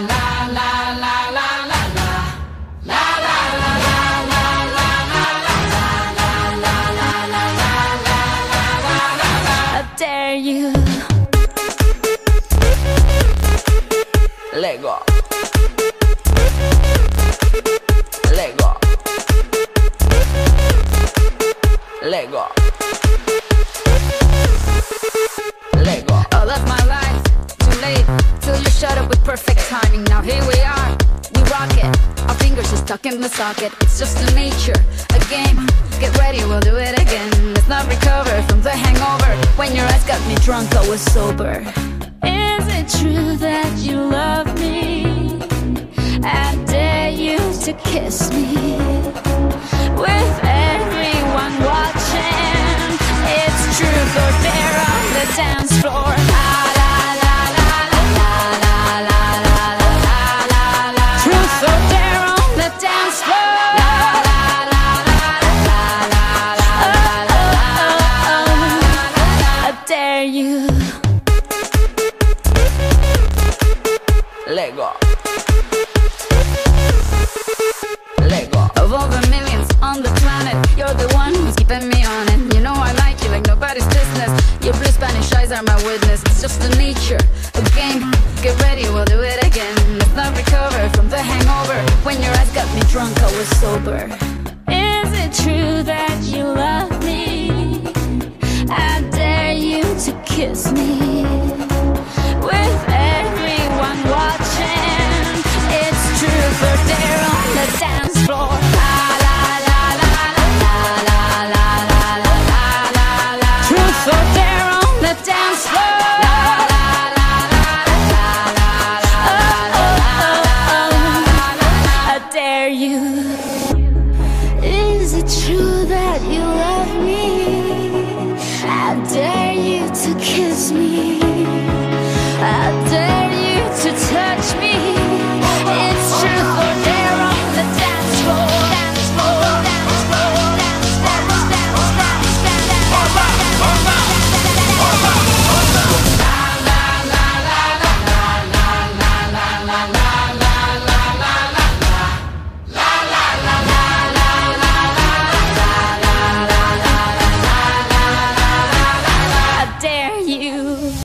dare you. Lego. Lego. Lego. Lego. All of my life, too late, till you shut up with perfect timing. Now here we are, we rock it. Our fingers are stuck in the socket. It's just a nature, a game. Get ready, we'll do it again. Let's not recover from the hangover. When your eyes got me drunk, I was sober. Is it true that you love me? I dare you to kiss me. With everyone watching, it's truth or dare on the dance floor. La la la la la la la la la la la. Truth or dare on the dance floor. La la la la la la la la. I dare you. Lego. Lego. Of all the millions on the planet, you're the one who's keeping me on it. You know I like you like nobody's business. Your blue Spanish eyes are my witness. It's just a nature, a game. Get ready, we'll do it again. Let's not recover from the hangover. When your eyes got me drunk, I was sober. Is it true that you love me? I dare you to kiss me. With everyone watching, it's truth or dare on the dance floor. La la la la la la la la la la la. Truth or dare on the dance floor. La la la la la la la la. I dare you. Is it true that you love me? I dare you to kiss me. I dare you to touch